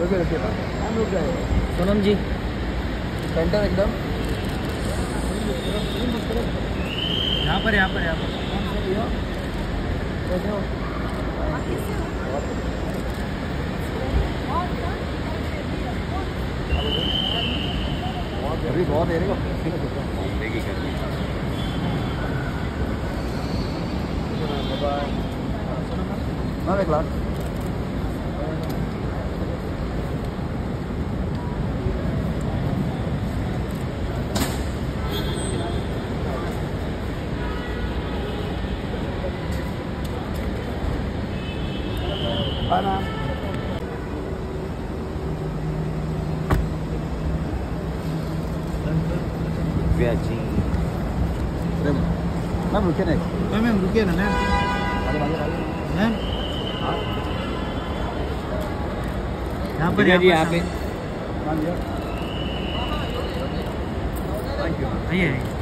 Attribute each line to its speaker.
Speaker 1: हम रुक गए।
Speaker 2: सोनम जी
Speaker 1: सेंटर एकदम
Speaker 2: यहाँ पर
Speaker 1: अभी बहुत देर है ना क्लास आना
Speaker 3: दिव्या जी
Speaker 1: मैम रुके नहीं
Speaker 2: मैम रुकिए ना मैम यहाँ पर
Speaker 3: दिव्या जी यहाँ पे
Speaker 1: मान लिया
Speaker 2: आइए